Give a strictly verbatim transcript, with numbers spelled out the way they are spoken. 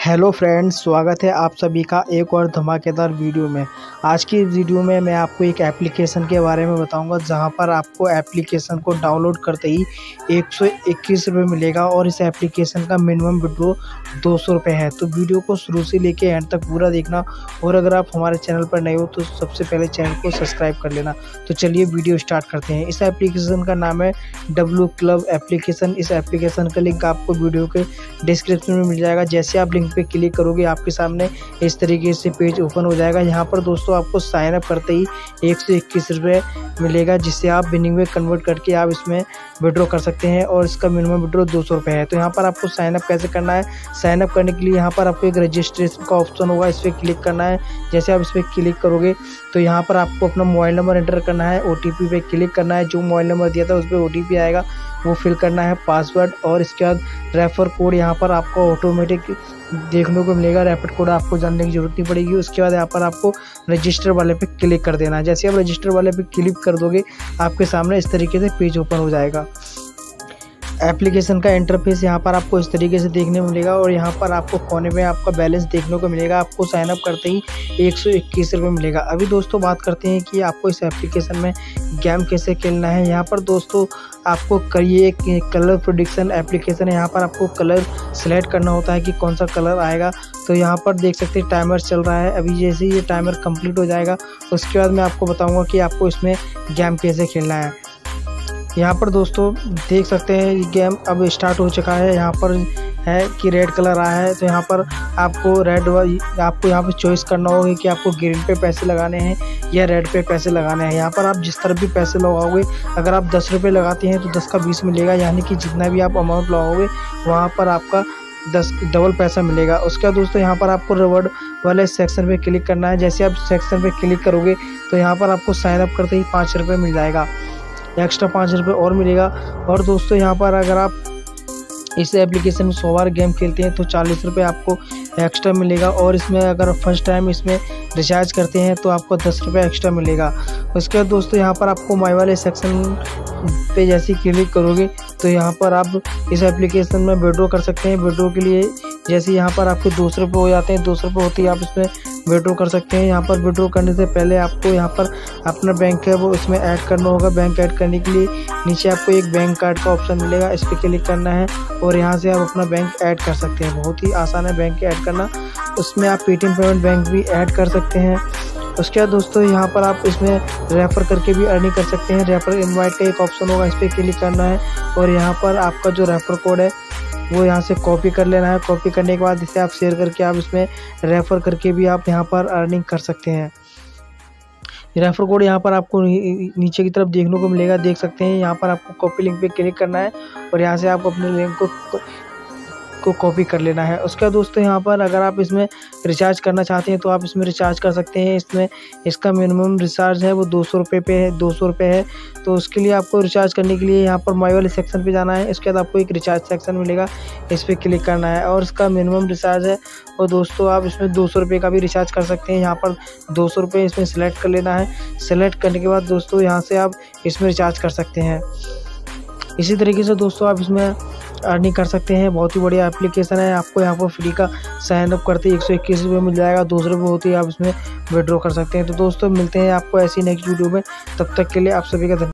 Hello friends, स्वागत है आप सभी का एक और धमाकेदार वीडियो में। आज की वीडियो में मैं आपको एक एप्लीकेशन के बारे में बताऊंगा जहां पर आपको एप्लीकेशन को डाउनलोड करते ही एक सौ इक्कीस रुपये मिलेगा और इस एप्लीकेशन का मिनिमम विड्रो दो सौ रुपये है। तो वीडियो को शुरू से लेके एंड तक पूरा देखना और अगर आप हमारे चैनल पर नए हो तो सबसे पहले चैनल को सब्सक्राइब कर लेना। तो चलिए वीडियो स्टार्ट करते हैं। इस एप्लीकेशन का नाम है डब्ल्यू क्लब एप्लीकेशन। इस एप्लीकेशन का लिंक आपको वीडियो के डिस्क्रिप्शन में मिल जाएगा। जैसे आप लिंक पे क्लिक करोगे आपके सामने इस तरीके से पेज ओपन हो जाएगा। यहाँ पर दोस्तों आपको साइन अप करते ही एक सौ इक्कीस रुपये मिलेगा, जिससे आप विनिंग में कन्वर्ट करके आप इसमें विड्रॉ कर सकते हैं और इसका मिनिमम विड्रॉ दो सौ रुपये है। तो यहाँ पर आपको साइन अप कैसे करना है, साइन अप करने के लिए यहाँ पर आपको एक रजिस्ट्रेशन का ऑप्शन होगा, इस पर क्लिक करना है। जैसे आप इस पर क्लिक करोगे तो यहाँ पर आपको अपना मोबाइल नंबर एंटर करना है, ओ टी पी पे क्लिक करना है। जो मोबाइल नंबर दिया था उस पर ओ टी पी आएगा, वो फिल करना है, पासवर्ड, और इसके बाद रेफर कोड यहाँ पर आपको ऑटोमेटिक देखने को मिलेगा। रेफर कोड आपको जानने की जरूरत नहीं पड़ेगी। उसके बाद यहाँ पर आपको रजिस्टर वाले पे क्लिक कर देना है। जैसे आप रजिस्टर वाले पे क्लिक कर दोगे आपके सामने इस तरीके से पेज ओपन हो जाएगा। एप्लीकेशन का इंटरफेस यहाँ पर आपको इस तरीके से देखने को मिलेगा और यहाँ पर आपको कोने में आपका बैलेंस देखने को मिलेगा। आपको साइन अप करते ही एक सौ इक्कीस रुपये मिलेगा। अभी दोस्तों बात करते हैं कि आपको इस एप्लीकेशन में गेम कैसे खेलना है। यहाँ पर दोस्तों आपको करिए एक कलर प्रेडिक्शन एप्लीकेशन है। यहाँ पर आपको कलर सेलेक्ट करना होता है कि कौन सा कलर आएगा। तो यहाँ पर देख सकते हैं टाइमर चल रहा है। अभी जैसे ये टाइमर कंप्लीट हो जाएगा उसके बाद मैं आपको बताऊँगा कि आपको इसमें गेम कैसे खेलना है। यहाँ पर दोस्तों देख सकते हैं ये गेम अब स्टार्ट हो चुका है। यहाँ पर है कि रेड कलर आया है, तो यहाँ पर आपको रेड आपको यहाँ पर चॉइस करना होगा कि आपको ग्रीन पे पैसे लगाने हैं या रेड पे पैसे लगाने हैं। यहाँ पर आप जिस तरह भी पैसे लगाओगे, अगर आप दस रुपये लगाते हैं तो दस का बीस मिलेगा, यानी कि जितना भी आप अमाउंट लगाओगे वहाँ पर आपका दस डबल पैसा मिलेगा। उसके बाद दोस्तों यहाँ पर आपको रिवॉर्ड वाले सेक्शन पे क्लिक करना है। जैसे आप सेक्शन पे क्लिक करोगे तो यहाँ पर आपको साइन अप करते ही पाँच रुपये मिल जाएगा, एक्स्ट्रा पाँच रुपये और मिलेगा। और दोस्तों यहाँ पर अगर आप इस एप्लीकेशन में सौ बार गेम खेलते हैं तो चालीस रुपये आपको एक्स्ट्रा मिलेगा। और इसमें अगर फर्स्ट टाइम इसमें रिचार्ज करते हैं तो आपको दस रुपये एक्स्ट्रा मिलेगा। उसके बाद दोस्तों यहाँ पर आपको माई वाले सेक्शन पे जैसे क्लिक करोगे तो यहाँ पर आप इस एप्लीकेशन में विड्रॉ कर सकते हैं। विड्रॉ के लिए जैसे यहाँ पर आपके दो सौ रुपये हो जाते हैं, दो सौ रुपये होती है आप इसमें विड्रॉ कर सकते हैं। यहाँ पर विड्रॉ करने से पहले आपको यहाँ पर अपना बैंक है वो इसमें ऐड करना होगा। बैंक ऐड करने के लिए नीचे आपको एक बैंक कार्ड का ऑप्शन मिलेगा, इस पर क्लिक करना है और यहाँ से आप अपना बैंक ऐड कर सकते हैं। बहुत ही आसान है बैंक ऐड करना। उसमें आप पेटीएम पेमेंट बैंक भी ऐड कर सकते हैं। उसके बाद दोस्तों यहाँ पर आप इसमें रेफ़र करके भी अर्निंग कर सकते हैं। रेफ़र इनवाइट का एक ऑप्शन होगा, इस पर क्लिक करना है और यहाँ पर आपका जो रेफ़र कोड है वो यहाँ से कॉपी कर लेना है। कॉपी करने के बाद इसे आप शेयर करके आप इसमें रेफ़र करके भी आप यहाँ पर अर्निंग कर सकते हैं। रेफर कोड यहाँ पर आपको नीचे की तरफ देखने को मिलेगा, देख सकते हैं। यहाँ पर आपको कॉपी लिंक पे क्लिक करना है और यहाँ से आप अपने लिंक को को कॉपी कर लेना है। उसके बाद दोस्तों यहाँ पर अगर आप इसमें रिचार्ज करना चाहते हैं तो आप इसमें रिचार्ज कर सकते हैं। इसमें इसका मिनिमम रिचार्ज है वो दो सौ रुपये पे है दो सौ रुपये है। तो उसके लिए आपको रिचार्ज करने के लिए यहाँ पर माई वाले सेक्शन पे जाना है। इसके बाद आपको एक रिचार्ज सेक्शन मिलेगा, इस पर क्लिक करना है और इसका मिनिमम रिचार्ज है और दोस्तों आप इसमें दो सौ रुपये का भी रिचार्ज कर सकते हैं। यहाँ पर दो सौ रुपये इसमें सेलेक्ट कर लेना है। सेलेक्ट करने के बाद दोस्तों यहाँ से आप इसमें रिचार्ज कर सकते हैं। इसी तरीके से दोस्तों आप इसमें अर्निंग कर सकते हैं। बहुत ही बढ़िया एप्लीकेशन है। आपको यहाँ पर फ्री का साइन अप करते ही एक सौ इक्कीस रुपये मिल जाएगा, दो सौ रुपये होती है आप इसमें विड्रॉ कर सकते हैं। तो दोस्तों मिलते हैं आपको ऐसी नेक्स्ट वीडियो में, तब तक के लिए आप सभी का धन्यवाद।